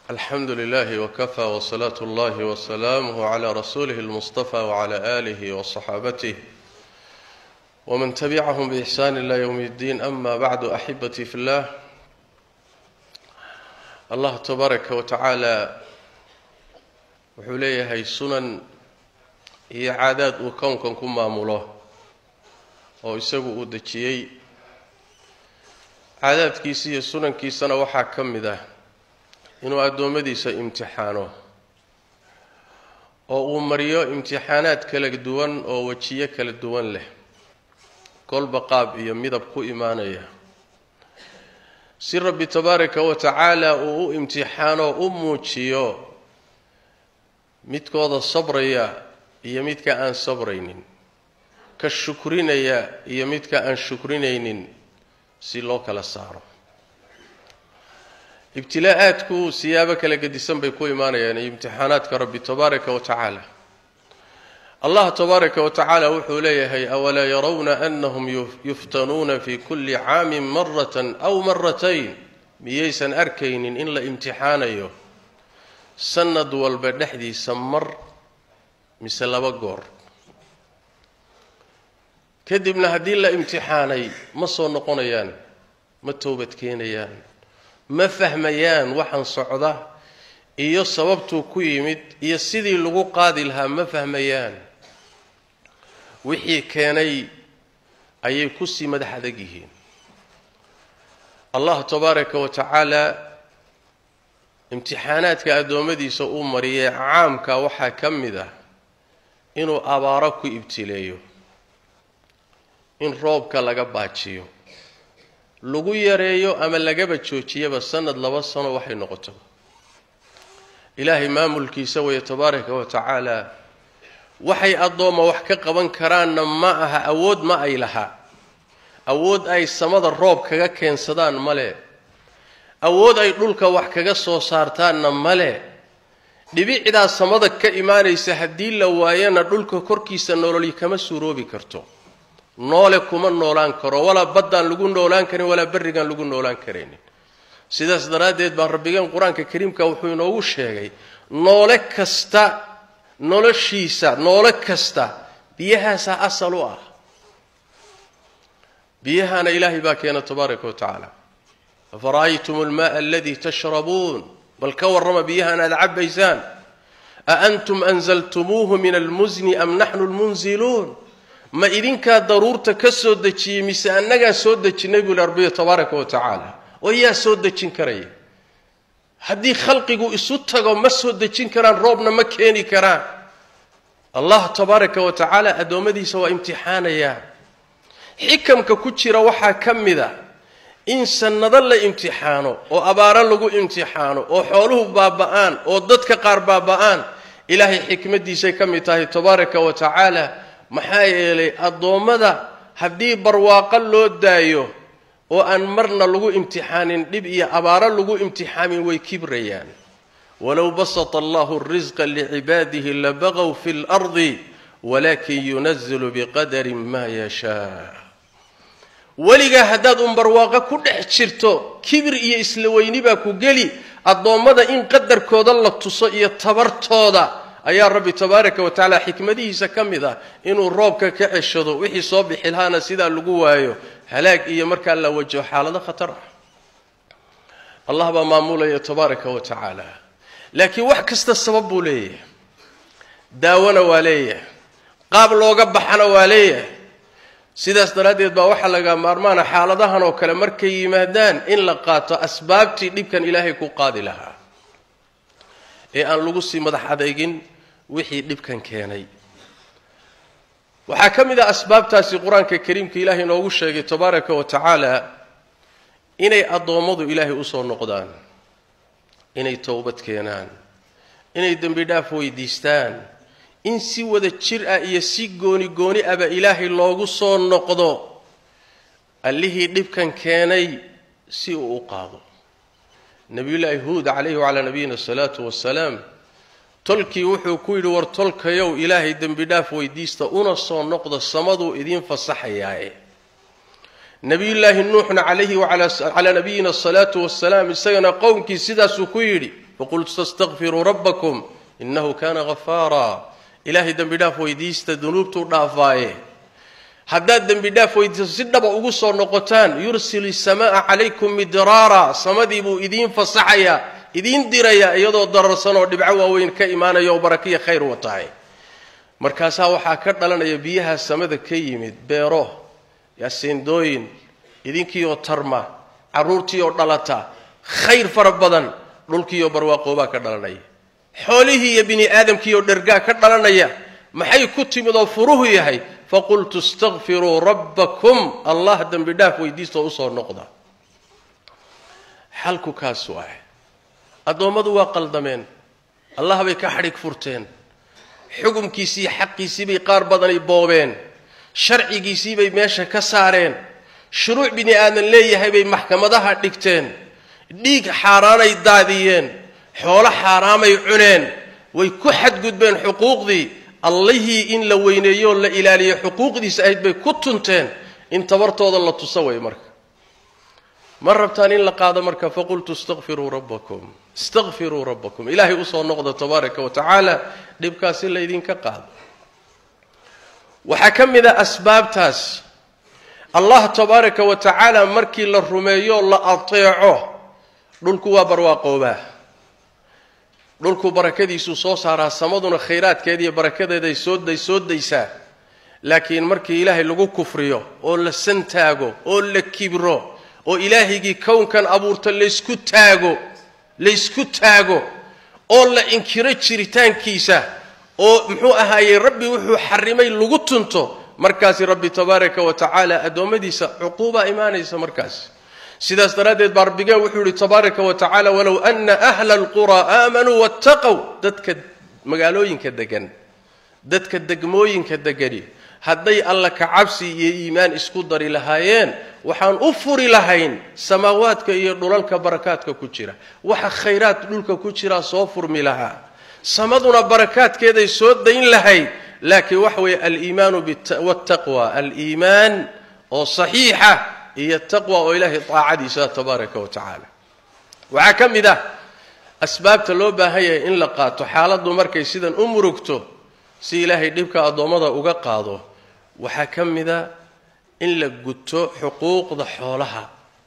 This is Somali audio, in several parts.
الحمد لله وكفى وصلاة الله وسلامه على رسوله المصطفى وعلى آله وصحابته ومن تبعهم بإحسان إلى يوم الدين. أما بعد أحبتي في الله، الله تبارك وتعالى وحليه هي سنن هي عادات وكونكم كما مولاه ويسوي ودجيي عادات كيسية سنن كيسنا وحا كمده inuu adoomadiisa imtixaano oo uu mariyo imtixaanaad kala duwan oo wajiye kala duwan leh kolba qaab iyo midab ku iimaanaya si rabbi tabaaraka wa taala uu imtixaano u muujiyo midkooda sabraya iyo midka aan sabraynin ka shukrinaya iyo midka aan shukrinaynin si loo kala saaro. ابتلاءاتكو سيابك لقدسان بيكو إيمانا يعني امتحاناتك ربي تبارك وتعالى. الله تبارك وتعالى وحوليه أولا يرون أنهم يفتنون في كل عام مرة أو مرتين مييسا أركين إلا امتحانيو سند والبنحدي سمر مثل بقور كدبنا هدين لا امتحاني ما صور نقونيان ما توبت كينيان ما فهميان وحن صعده iyo sababtu ku yimid iyo sidii lagu qaadi lahaa ma fahmayaan wixii keenay ayay ku sii madaxadag yihiin. Allah tabaaraka wa taala imtixaanaadka adoomadiisa uu mariyay caamka waxa kamida inuu abaaro ku ibtileeyo, in roobka laga baajiyo, lagu yareeyo ama lagaba joojiyaba sanad laba sano waxay noqoto. ilaahay maamulkiisa way tabaaraka wa taala waxay adooma wax ka qaban karaan ma aha awood ma ay laha, awood ay samada roob kaga keensadaan male, awood ay dhulka wax kaga soo saartaan male. dhibicida samada ka iimaanaysa hadii la waayana dhulka korkiisa nolol kama suuroobi karto, noole kuma noolaan karo, wala badan lagu noolaan karin wala barigan lagu noolaan karin. sidaas daraadeed baa rabbigan quraanka kariimka wuxuu inoogu sheegay noole kasta noloshiisa, noole kasta biyahaasa asal u ah. biyahana ilaahi baa keena tabaaraka wa taala. fara'aytumul maa'a alladhi tashrabun bal kawarama biyahana al'abaysan a antum anzaltumuhu min al-muzni am nahnu al-munzilun. ما إذنك ضرورة كسودة شيء مسألنا سودة نبي الرب تبارك وتعالى ويا سودة شنكري هدي خلقه إسوتها وما سودة شنكران ربنا ما كاني كران. الله تبارك وتعالى أدومدي سوى امتحان يا حكم ككتشر وحا كم ذا إنسان نظل امتحانه وأبارا له امتحانه وحوله بابان وضدك قاربابان إلهي حكمة دي سيكم تبارك وتعالى maxaa yeelay adoomada hadii barwaaqo loo daayo oo aan marna lagu imtixaanin dib iyo abaara lagu imtixaamin way kibrayaan. walaw basata Allahu ar-rizqa li'ibadihi labaghaw fil ardi walakin yunazzilu biqadarin ma yasha. waliga hadaad barwaaqo ku dhex jirto kibir iyo isla weyni baa ku gali. adoomada in qadarkooda la tuso iyo tabartooda ayaa rabbi tabaaraka wa taala xikmadiisa kamida inuu roobka ka ceshado wixii soo bixilhaana sida lagu waayo halaag iyo marka la wajo xaalada khatar ah. Allah ba maamulaya tabaaraka wa taala, laakiin wax kasta sabab buu leeyahay, daawana waa leeyahay, qaab looga baxana waa leeyahay. sidaas daraadeed baa waxa laga maarmaana xaaladahan oo kale markay yimaadaan in la qaato asbaabtii dhibkan ilaahay ku qaadi lahaa ee aan lagu sii madax adeegin wixii dhibkan keenay. waxa kamida asbaabtaasi quraanka kariimka ilaahay noogu sheegay tabaaraka wa taala inay adoomadu ilaahay u soo noqdaan, inay toobad keenaan, inay dambi dhaaf weydiistaan, in si wada jir ah iyo si gooni gooni aba ilaahay loogu soo noqdo allihii dhibkan keenay si uu u qaado. نبي الله هود عليه وعلى نبينا الصلاة والسلام تلكي وحو كويل ورتلك يو إلهي دنبداف ويديست أنصى نقض الصمد إذين فصحياه. نبي الله النوح عليه وعلى نبينا الصلاة والسلام سينا قومك سيدا سكويري faqultu tastaghfiruu rabbakum innahu kana ghafaara ilaahay dembi dhaaf weydiista dunuubtuu dhaafaaye haddaad dembi dhaaf weydiiso si dhaba ugu soo noqotaan yursili samaa calaykum midraara samadii buu idiin fasaxaya idiin diraya iyadoo dararsan oo dhibco waaweyn ka imaanaya oo barakiya khayr watahay markaasaa waxaa ka dhalanaya biyaha samada ka yimid beero yaasiindooyin idinkiioo tarma carruurtiioo dhalata khayr fara badan dhulkiioo barwaaqoobaa ka dhalanaya xoolihii iyo bini aadamkiioo dhergaa ka dhalanaya maxay ku timid oo furuhu yahay faqultu istaghfiruu rabbakum allah dembi dhaaf weydiistoo u soo noqda xalku kaas waay addoommadu waa qaldameen allah bay ka xadhig furteen xukumkiisii xaqiisii bay qaar badanay boobeen sharcigiisii bay meesha ka saareen shuruuc bini aadan leeyahay bay maxkamadaha dhigteen dhiig xaaraanay daadiyeen xoolo xaaraamay cuneen way ku xadgudbeen xuquuqdii allihii in la weyneeyo la ilaaliyo xuquuqdiisa ahayd bay ku tunteen in tabartooda la tuso way marka ma rabtaan in la qaado marka faqultu istaghfiruu rabbakum ilaahay u soo noqdo tabaaraka wa tacaala dhibkaasi la idinka qaado waxaa ka mid a asbaabtaas allah tabaaraka wa tacaala markii la rumeeyo la ateeco dhulku waa barwaaqoobaa dhulku barakadiisu soo saaraa samaduna khayraadkeeda iyo barakadeeday soo daysaa laakiin markii ilaahay lagu kufriyo oo la santaago oo la kibro oo ilaahigii kownkan abuurta laysku taago oo la inkiro jiritaankiisa oo muxuu ahaayey rabbi wuxuu xarimay lagu tunto markaasi rabbi tabaaraka wa tacaala addoommadiisa cuquuba imaanaysa markaasi sidaas daraaddeed baa rabbigee wuxuu yihi tabaaraka wa tacaala walow ana ahla alquraa aamanuu wattaqow dadka magaalooyinka degan dadka degmooyinka degani hadday alla ka cabsi iyo iimaan isku dari lahaayeen waxaan u furi lahayn samaawaadka iyo dhulalka barakaadka ku jira waxa khayraad dhulka ku jira soo furmi lahaa samaduna barakaadkeeday soo dayn lahayd laakiin waxa weeye aliimaanu wattaqwa aliimaan oo saxiixa iyo taqwa oo ilaahay taacadiisa tabaaraka wa tacaala waxaa ka mid ah asbaabta loo baahan yahay in la qaato xaaladdu markay sidan u murugto si ilaahay dhibka addoommada uga qaado waxaa ka mid a in la guto xuquuqda xoolaha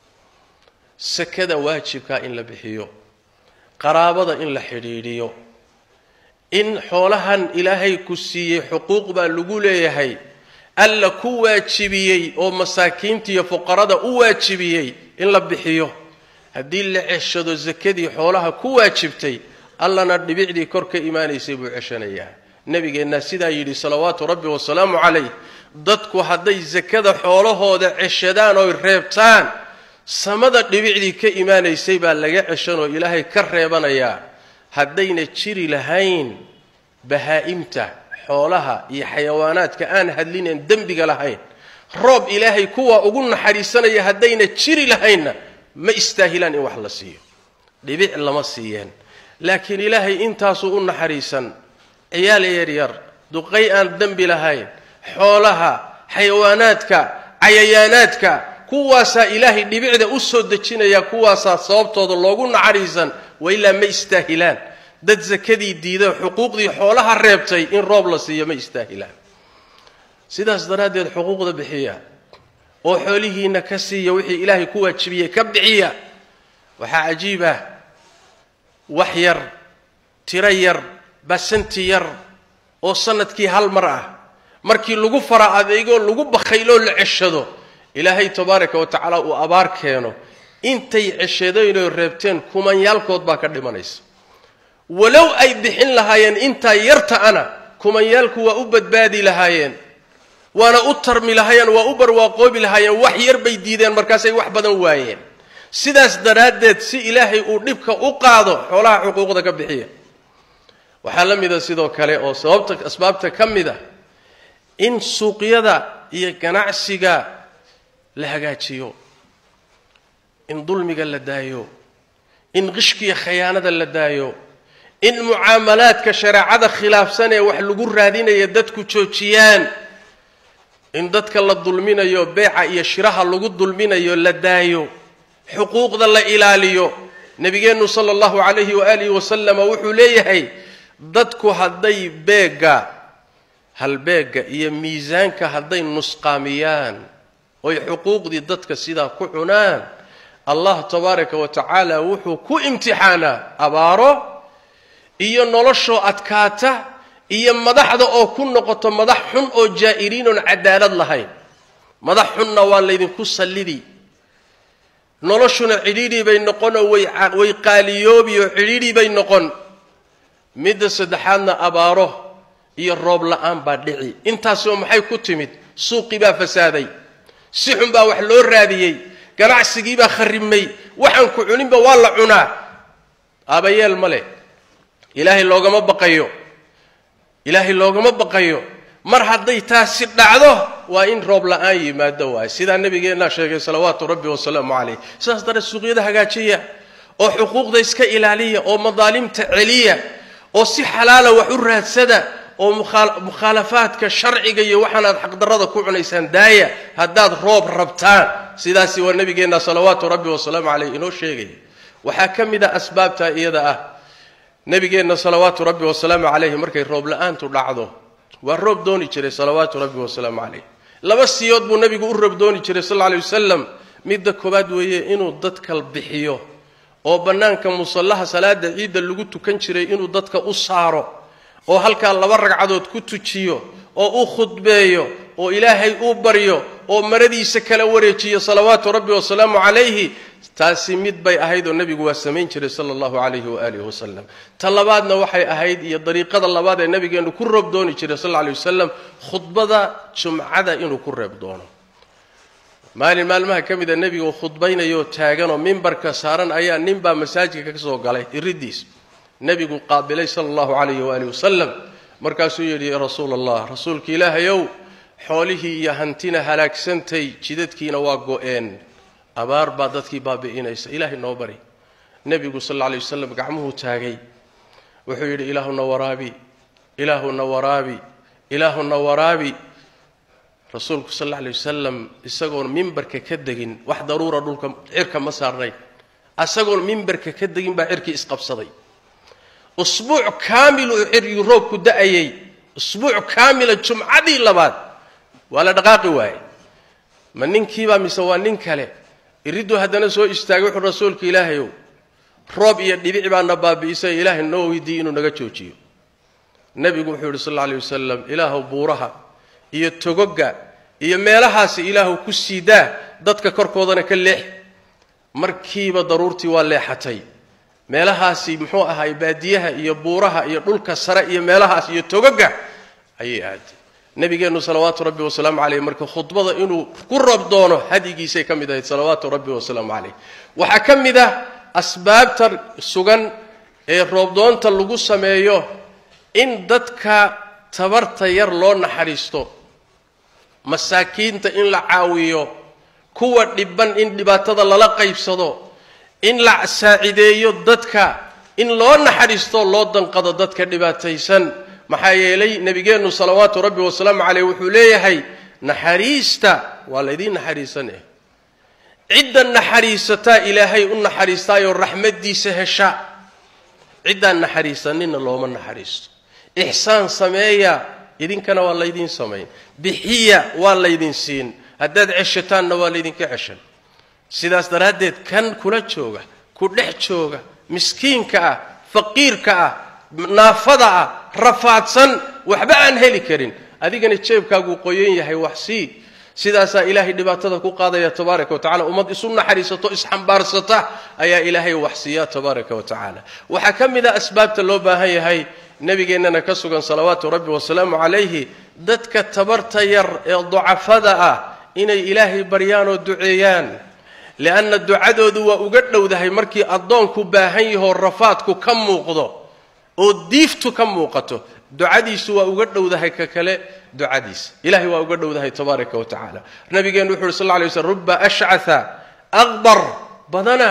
sakada waajibka in la bixiyo qaraabada in la xidhiidhiyo in xoolahan ilaahay ku siiyey xuquuq baa lagu leeyahay alla ku waajibiyey oo masaakiinta iyo fuqarada u waajibiyey in la bixiyo haddii la ceshado sakadii xoolaha ku waajibtay allana dhibicdii kor ka imaanaysay buu ceshanayaa nabigeenna sidaa yidhi salawaatu rabbi wasalaamu calayh dadku hadday sakada xoolahooda ceshadaan oy reebtaan samada dhibicdii ka imaanaysay baa laga ceshanoo ilaahay ka reebanayaa haddayna jiri lahayn bahaa'imta xoolaha iyo xayawaanaadka aan hadlineen dembiga lahayn roob ilaahay kuwa ugu naxariisanaya haddayna jiri lahaynna ma istaahilaan in wax la siiyo dhibic lama siiyeen laakiin ilaahay intaasuu u naxariisan ciyaal yaryar duqay aan dembi lahayn xoolaha xayawaanaadka cayayaanaadka kuwaasaa ilaahay dhibicda u soo dejinaya kuwaasaa sababtooda loogu naxariisan wailaa ma istaahilaan dad sakadii diiday xuquuqdii xoolaha reebtay in roob la siiyo ma istaahilaan sidaas daraaddeed xuquuqda bixiya oo xoolihiina ka siiya wixii ilaahay ku waajibiyey ka bixiya waxaa cajiib ah wax yar tiro yar basanti yar oo sanadkii hal mar ah markii lagu fara adeego lagu bakhayloo la ceshado ilaahay tabaaraka wa tacaala uu abaar keeno intay ceshadeenoo reebteen kumanyaalkood baa ka dhimanaysa walow ay bixin lahaayeen intaa yarta ana kumanyaalku waa u badbaadi lahaayeen waana u tarmi lahaayeen waa u barwaaqoobi lahaayeen wax yar bay diideen markaasay wax badan waayeen sidaas daraaddeed si ilaahay uu dhibka u qaado xoolaha xuquuqda ka bixiya waxaa la mida sidoo kale oo asbaabta ka mid ah in suuqyada iyo ganacsiga la hagaajiyo in dulmiga la daayo in qishkiya khiyaanada la daayo in mucaamalaadka shareecada khilaafsan ee wax lagu raadinayo dadku joojiyaan in dadka la dulminayo beeca iyo shiraha lagu dulminayo la daayo xuquuqda la ilaaliyo nabigeenu sallallahu alayhi wa alihi wasallam wuxuu leeyahay dadku haday halbeega iyo miisaanka haday nusqaamiyaan oo xuquuqdi dadka sida ku cunaan Allah tabaaraka wa ta'ala wuxuu ku imtixaana abaaro iyo nolosho adkaata iyo madaxda oo ku noqoto madax xun oo jaa'iriin oo cadaalad lahayn madax xunna waa leedin ku salidi noloshuna cidhiidhi bay noqon way qaaliyoobi oo cidhiidhi bay noqon mid saddexaadna abaaro iyo roob la'aan baa dhici intaas oo maxay ku timid suuqi baa fasaaday si xun baa wax loo raadiyay ganacsigii baa kharimay waxaan ku cuninba waa la cunaa abayeel male ilaahi loogama baqayo mar haday taasi dhacdo waa in roob la'aan yimaado waa sida nabigeena sheegay salawaatu rabbi wa salaamu alayhi saas dara suuqyada hagaajiya oo xuquuqda iska ilaaliya oo madaalimta celiya oo si xalaal wax u raadsada oo mukhalafaadka sharciga iyo waxaad xaq darrada ku cunaysaan daaya hadaad roob rabtaan sidaasi waa nabigeena salawaatu rabbi wa salaamu alayhi inoo sheegay waxa kamida asbaabta iyada ah nabigeena salawaatu rabbi wa salaamu alayhi markay roob la'aantu dhacdo waa roob dooni jiray salawaatu rabbi wa salaamu alayhi laba siyood buu nabigu u roob dooni jiray sallallahu alayhi wasallam midda koobaad weeye inuu dadka bixiyo oo banaanka musallaha salaada ciida lagu tukan jiray inuu dadka u saaro oo halka laba ragcadood ku tujiyo oo u khudbeeyo oo ilaahay u baryo oo maradiisa kala wareejiyo salawaatu rabbi wa salaamu alayhi taasi mid bay ahayd oo nabigu waa sameyn jiray sallallahu alayhi wa alihi wasallam talabaadna waxay ahayd iyo dariiqada labaad ee nabigeenu ku roob dooni jiray sallallahu alayhi wasallam khudbada jumcada inuu ku reeb doono maalmaha kamida nabigu khudbaynayo taagan oo minbarka saaran ayaa ninba masaajidka ka soo galay iridiis nabigu qaabilay sallallahu alayhi wa alihi wasallam markaasuu yiri rasuulullah rasuulki ilaahayow xoolihi iyo hantina halaagsantay jidadkiina waa go'een abaar baa dadkii baabi'inaysa ilaahay noo bari nabigu sallallahu alayhi wasallam gacmuhu taagay wuxuu yiri ilaahuna waraabi rasuulku sallallahu alayhi wasallam isagoo minbarka ka dagin wax daruura dhulka cirka ma saarnay asagoo minbarka ka dagin baa cirkii isqabsaday usbuuc kaamil cirki roobku da'ayay usbuuc kaamil jumcadii labaad wala dhaqaaqi waay ma ninkiiba mise waa nin kale iridu hadana soo istaagay wuxuu rasuulka ilaahayow roob iyo dhibic baa nabaabiisay ilaahay noo weydiin inuu naga joojiyo nabigu wuxuu yiri sallallahu alayhi wasallam ilaahu buuraha iyo togoga iyo meelahaas ilaahu ku siidaa dadka korkoodana ka leex markiiba daruurtii waa leexatay meelahaas muxuu ahaay baadiyaha iyo buuraha iyo dhulka sare iyo meelahaas iyo togoga ayay aad nabigeenu salawaatu rabbi wa salaamu alayhi marka khudbada inuu ku roob doono hadigiisay kamid salawaatu rabbi wa salaamu alayhi waxa kamida asbaabta sugan ee roob doonta lagu sameeyo in dadka tabarta yar loo naxariisto masaakiinta in la caawiyo kuwa dhiban in dhibaatada lala qaybsado in la saacideeyo dadka in loo naxariisto loo danqado dadka dhibaataysan maxaa yeelay nabigeenu salawaatu rabbi wa salaamu alayhi wuxuu leeyahay naxariista waa leedin naxariisanay cidda naxariisata ilaahay u naxariistaayo raxmadiisa hesha cidda naxariisanina looma naxariisto ihsaan sameeya idinkana waa leedin sameeyay bixiya waa leedin siin haddaad ceshataanna waa leedin ka ceshan sidaas daraadeed kan kula jooga ku dhex jooga miskiinka ah faqiirka ah naafada ah rafaadsan waxba aan heli karin adigana jeebkaagu qoyan yahay wax sidaas ilaahay dhibaatada ku qaadaya tabaaraka wa taala umad isu naxariisato isxambaarsata ayaa ilaahay wax siiya tabaaraka wa taala waxa kamida asbaabta loo baahan yahay nabigeennana ka sugan salawaatu rabbi wa salaamu alayhi dadka tabarta yar ee ducafada ah inay ilaahay baryaan oo duceeyaan لأن الدعاء waa uga dhowdahay markii adoonku baahan yahay rafaadku ka muuqdo oo diiftu ka muuqato ducadiisu waa uga dhowdahay ka kale ducadiis ilaahi waa uga dhowdahay tabaaraka wa taala nabigeenu wuxuu sallallahu alayhi wasallam rubba ash'atha aghbar badana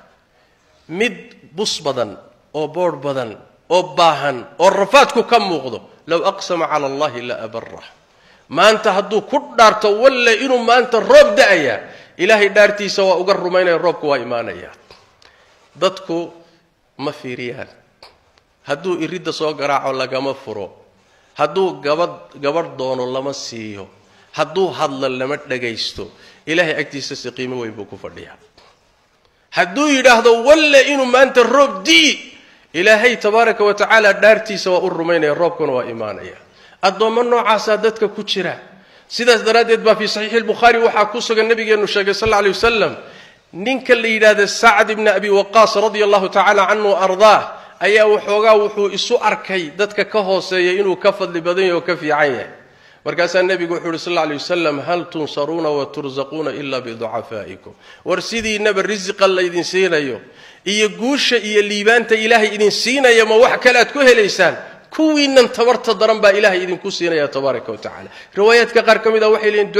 mid bus badan oo boor badan oo baahan oo rafaadku ka muuqdo law aqsama ala allahi la abarra maanta hadduu ku dhaarto walla inuu maanta roob da'aya ilaahay dhaartiisa waa uga rumaynay roobku waa iimaanaya dadku ma fiiriyaan hadduu iridda soo garaaco lagama furo hadduu gabadh doono lama siiyo hadduu hadlo lama dhagaysto ilaahay agtiisa si qiimo weyn buu ku fadhiyaa hadduu yidhaahdo walle inuu maanta roob dii ilaahay tabaaraka wa tacaala dhaartiisa waa u rumaynaya roobkuna waa imaanaya addoommo noocaasaa dadka ku jira sidaas daraaddeed baa fii saxiixi albukhaari waxaa ku sugan nabigeennu sheegay sal alla alay wasalam ninka la yidhaahda sacd ibni abi waqaas radia allahu tacaala canhu ardaah ayaa wuxuu isu arkay dadka ka hooseeya inuu ka fadli badan yahay oo ka fiican yahay markaasaa nebigu wuxuu yidhi sal alla alay wasalam hal tunsaruuna wa tursaquuna ila biducafaa'ikum war sidiinaba risiqa laydin siinayo iyo guusha iyo liibaanta ilaahay idin siinaya ma wax kale aad ku helaysaan kuwiinan tabarta daran baa ilaahay idinku siinaya tabaaraka wa tacaala riwaayaadka qaar ka mid ah waxay leeyihin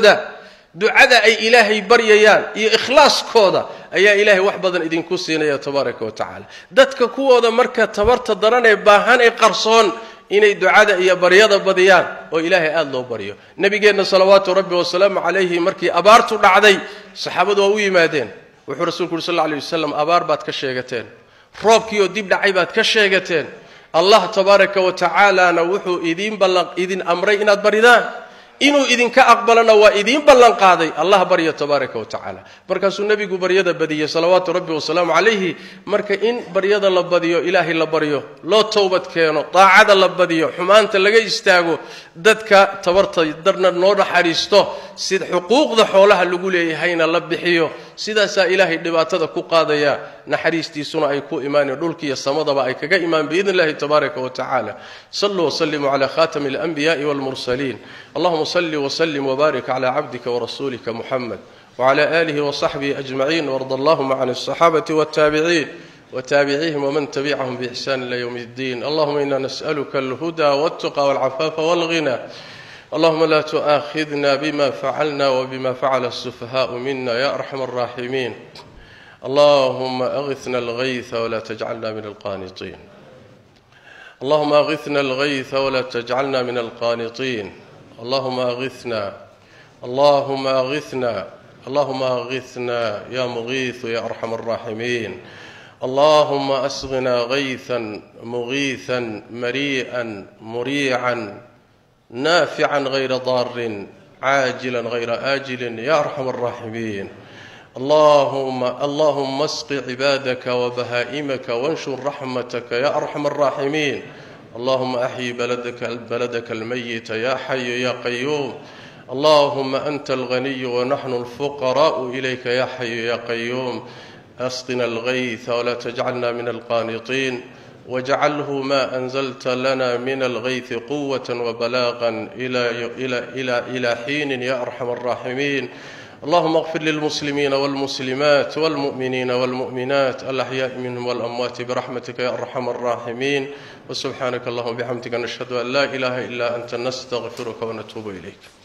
ducada ay ilaahay baryayaan iyo ikhlaaskooda ayaa ilaahay wax badan idinku siinaya tabaaraka wa tacaala dadka kuwooda marka tabarta daran ee baahan ee qarsoon inay ducada iyo baryada badiyaan oo ilaahay aad loo baryo nabigeenna salawaatu rabbi wasalaamu calayhi markii abaartu dhacday saxaabadu waa u yimaadeen wuxuu rasuulku yidhi sal alla alay wasalam abaar baad ka sheegateen roobkii oo dib dhacay baad ka sheegateen allah tabaaraka wa tacaalaana wuxuu idin amray inaad baridaan inuu idinka aqbalana waa idiin ballan qaaday allah barya tabaaraka wa tacaala markaasuu nebigu baryada badiyey salawaatu rabbi wasalaamu calayhi marka in baryada la badiyo ilaahay la baryo loo towbad keeno daacada la badiyo xumaanta laga istaago dadka tabarta darna noo naxariisto sida xuquuqda xoolaha lagu leeyahayna la bixiyo sidaasaa ilaahay dhibaatada ku qaadaya naxariistiisuna ay ku imaaneen dhulkiiyo samadaba ay kaga imaan biidni illahi tabaaraka wa tacaala saluu wasallimuu calaa khaatami alanbiyaai waalmursaliin allahuma صل وسلم وبارك على عبدك ورسولك محمد وعلى آله وصحبه أجمعين وارض اللهم عن الصحابة والتابعين وتابعيهم ومن تبعهم بإحسان إلى يوم الدين اللهم إنا نسألك الهدى والتقى والعفاف والغنى اللهم لا تؤاخذنا بما فعلنا وبما فعل السفهاء منا يا أرحم الراحمين اللهم أغثنا الغيث ولا تجعلنا من القانطين اللهم أغثنا الغيث ولا تجعلنا من القانطين اللهم أغثنا اللهم أغثنا اللهم أغثنا يا مغيث يا أرحم الراحمين اللهم أسغنا غيثا مغيثا مريئا مريعا نافعا غير ضار عاجلا غير آجل يا أرحم الراحمين اللهم اسق عبادك وبهائمك وانشر رحمتك يا أرحم الراحمين اللهم أحيي بلدك الميت يا حي يا قيوم اللهم أنت الغني ونحن الفقراء إليك يا حي يا قيوم أسقنا الغيث ولا تجعلنا من القانطين واجعله ما أنزلت لنا من الغيث قوة وبلاغا إلى حين يا أرحم الراحمين اللهم اغفر للمسلمين والمسلمات والمؤمنين والمؤمنات الأحياء منهم والأموات برحمتك يا أرحم الراحمين وسبحانك اللهم وبحمدك نشهد أن لا إله إلا أنت نستغفرك ونتوب إليك